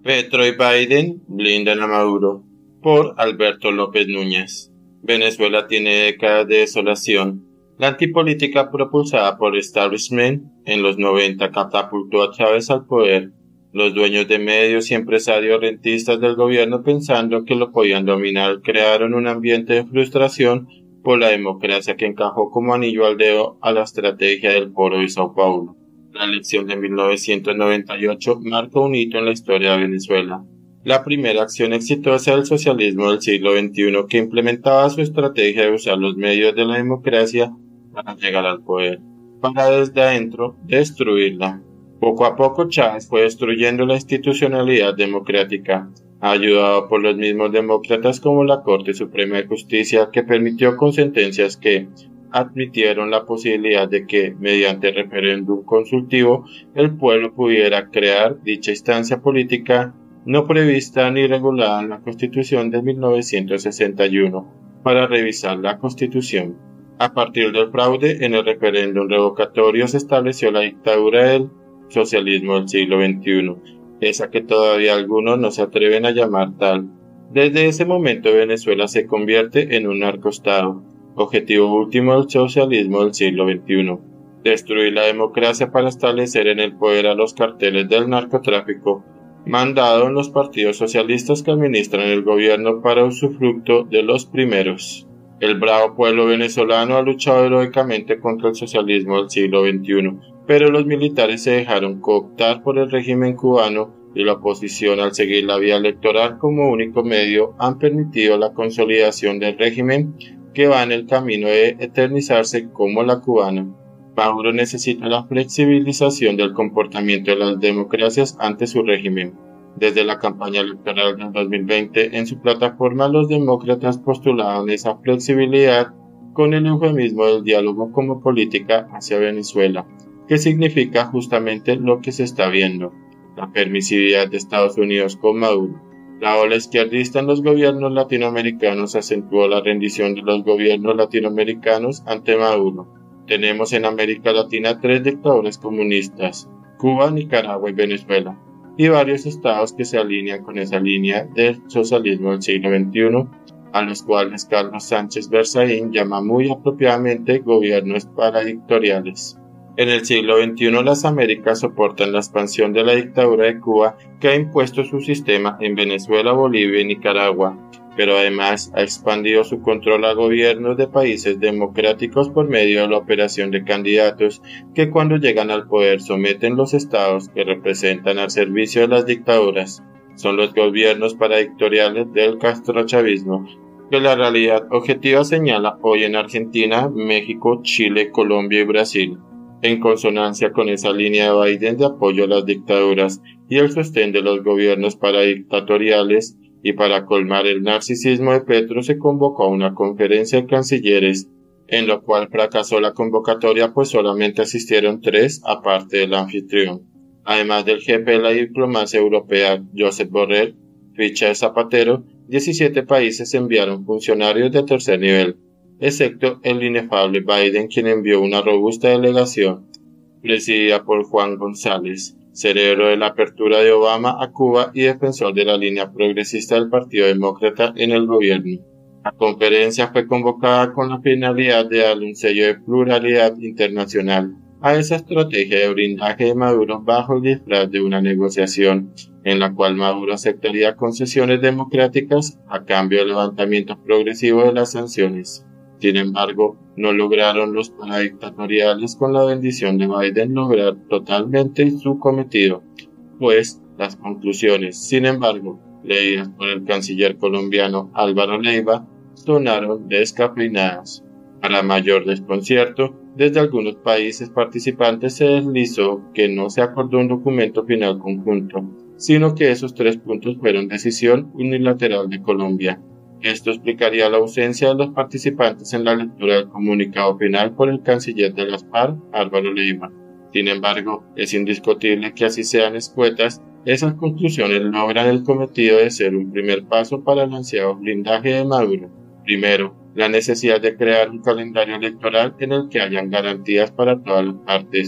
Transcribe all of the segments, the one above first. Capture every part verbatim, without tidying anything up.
Petro y Biden blindan a Maduro, por Alberto López Núñez. Venezuela tiene décadas de desolación. La antipolítica propulsada por establishment en los noventa catapultó a Chávez al poder. Los dueños de medios y empresarios rentistas del gobierno, pensando que lo podían dominar, crearon un ambiente de frustración por la democracia que encajó como anillo al dedo a la estrategia del Foro de Sao Paulo. La elección de mil novecientos noventa y ocho marcó un hito en la historia de Venezuela. La primera acción exitosa del socialismo del siglo veintiuno, que implementaba su estrategia de usar los medios de la democracia para llegar al poder, para desde adentro destruirla. Poco a poco Chávez fue destruyendo la institucionalidad democrática, ayudado por los mismos demócratas como la Corte Suprema de Justicia, que permitió con sentencias que admitieron la posibilidad de que, mediante referéndum consultivo, el pueblo pudiera crear dicha instancia política no prevista ni regulada en la Constitución de mil novecientos sesenta y uno, para revisar la Constitución. A partir del fraude en el referéndum revocatorio se estableció la dictadura del socialismo del siglo veintiuno, esa que todavía algunos no se atreven a llamar tal. Desde ese momento Venezuela se convierte en un narcoestado, objetivo último del socialismo del siglo veintiuno, destruir la democracia para establecer en el poder a los carteles del narcotráfico, mandado en los partidos socialistas que administran el gobierno para usufructo de los primeros. El bravo pueblo venezolano ha luchado heroicamente contra el socialismo del siglo veintiuno, pero los militares se dejaron cooptar por el régimen cubano y la oposición, al seguir la vía electoral como único medio, han permitido la consolidación del régimen que va en el camino de eternizarse como la cubana. Maduro necesita la flexibilización del comportamiento de las democracias ante su régimen. Desde la campaña electoral del dos mil veinte, en su plataforma los demócratas postulaban esa flexibilidad con el eufemismo del diálogo como política hacia Venezuela, que significa justamente lo que se está viendo: la permisividad de Estados Unidos con Maduro. La ola izquierdista en los gobiernos latinoamericanos acentuó la rendición de los gobiernos latinoamericanos ante Maduro. Tenemos en América Latina tres dictadores comunistas: Cuba, Nicaragua y Venezuela, y varios estados que se alinean con esa línea del socialismo del siglo veintiuno, a los cuales Carlos Sánchez Berzaín llama muy apropiadamente gobiernos paradictoriales. En el siglo veintiuno las Américas soportan la expansión de la dictadura de Cuba, que ha impuesto su sistema en Venezuela, Bolivia y Nicaragua, pero además ha expandido su control a gobiernos de países democráticos por medio de la operación de candidatos que, cuando llegan al poder, someten los estados que representan al servicio de las dictaduras. Son los gobiernos paradictoriales del castrochavismo, que la realidad objetiva señala hoy en Argentina, México, Chile, Colombia y Brasil. En consonancia con esa línea de Biden de apoyo a las dictaduras y el sostén de los gobiernos paradictatoriales, y para colmar el narcisismo de Petro, se convocó a una conferencia de cancilleres, en lo cual fracasó la convocatoria, pues solamente asistieron tres, aparte del anfitrión. Además del jefe de la diplomacia europea, Josep Borrell, ficha de Zapatero, diecisiete países enviaron funcionarios de tercer nivel, excepto el inefable Biden, quien envió una robusta delegación, presidida por Juan González, cerebro de la apertura de Obama a Cuba y defensor de la línea progresista del Partido Demócrata en el gobierno. La conferencia fue convocada con la finalidad de darle un sello de pluralidad internacional a esa estrategia de blindaje de Maduro bajo el disfraz de una negociación, en la cual Maduro aceptaría concesiones democráticas a cambio del levantamiento progresivo de las sanciones. Sin embargo, no lograron los paradictatoriales, con la bendición de Biden, lograr totalmente su cometido, pues las conclusiones, sin embargo, leídas por el canciller colombiano Álvaro Leiva, sonaron descafeinadas. Para mayor desconcierto, desde algunos países participantes se deslizó que no se acordó un documento final conjunto, sino que esos tres puntos fueron decisión unilateral de Colombia. Esto explicaría la ausencia de los participantes en la lectura del comunicado final por el canciller de las FARC, Álvaro Leiva. Sin embargo, es indiscutible que, así sean escuetas, esas conclusiones logran el cometido de ser un primer paso para el ansiado blindaje de Maduro. Primero, la necesidad de crear un calendario electoral en el que hayan garantías para todas las partes.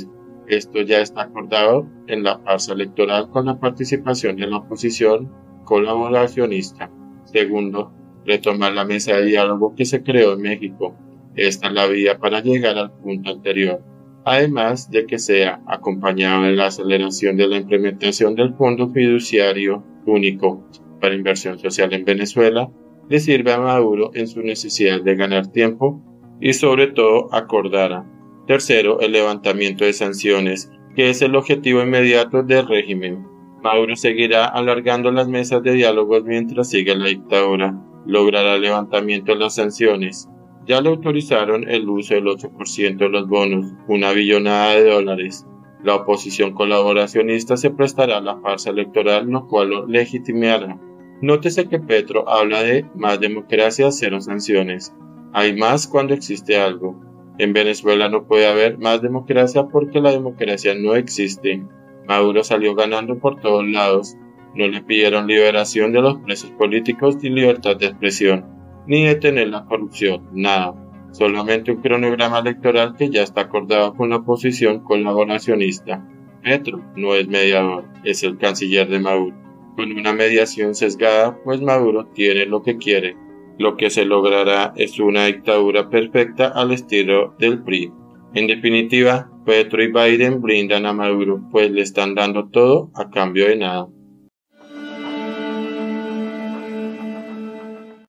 Esto ya está acordado en la farsa electoral con la participación de la oposición colaboracionista. Segundo, retomar la mesa de diálogo que se creó en México. Esta es la vía para llegar al punto anterior. Además de que sea acompañado de la aceleración de la implementación del Fondo Fiduciario Único para Inversión Social en Venezuela, le sirve a Maduro en su necesidad de ganar tiempo y sobre todo acordara. Tercero, el levantamiento de sanciones, que es el objetivo inmediato del régimen. Maduro seguirá alargando las mesas de diálogos mientras siga la dictadura. Logrará el levantamiento de las sanciones. Ya le autorizaron el uso del ocho por ciento de los bonos, una billonada de dólares. La oposición colaboracionista se prestará a la farsa electoral, lo cual lo legitimará. Nótese que Petro habla de más democracia, cero sanciones. Hay más cuando existe algo. En Venezuela no puede haber más democracia porque la democracia no existe. Maduro salió ganando por todos lados. No le pidieron liberación de los presos políticos ni libertad de expresión, ni detener la corrupción, nada. Solamente un cronograma electoral que ya está acordado con la oposición colaboracionista. Petro no es mediador, es el canciller de Maduro. Con una mediación sesgada, pues Maduro tiene lo que quiere. Lo que se logrará es una dictadura perfecta al estilo del P R I. En definitiva, Petro y Biden brindan a Maduro, pues le están dando todo a cambio de nada.